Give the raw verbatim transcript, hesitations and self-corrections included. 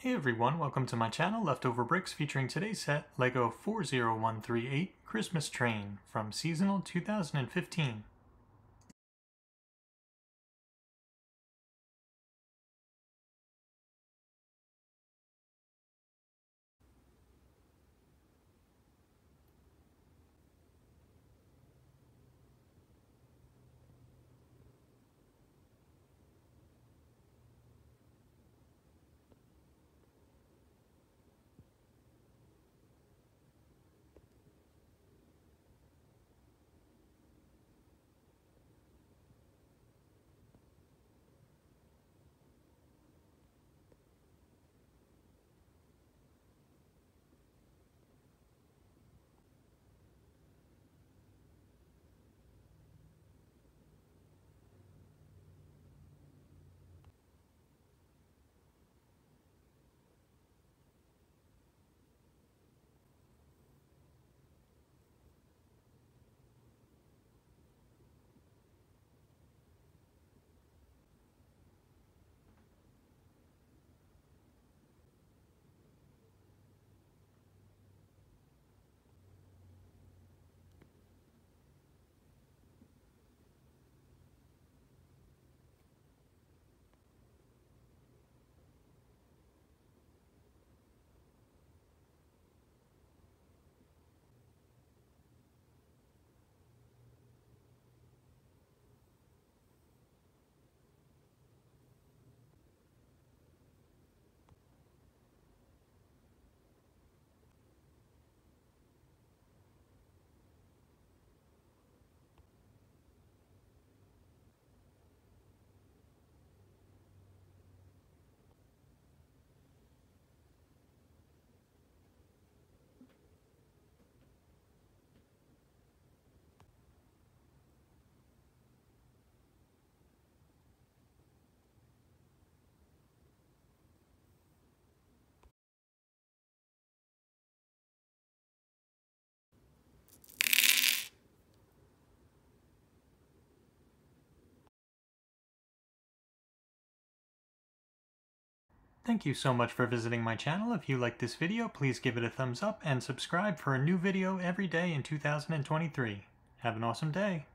Hey everyone, welcome to my channel, Leftover Bricks, featuring today's set, LEGO four zero one three eight Christmas Train from Seasonal two thousand fifteen. Thank you so much for visiting my channel. If you liked this video, please give it a thumbs up and subscribe for a new video every day in two thousand twenty-three. Have an awesome day!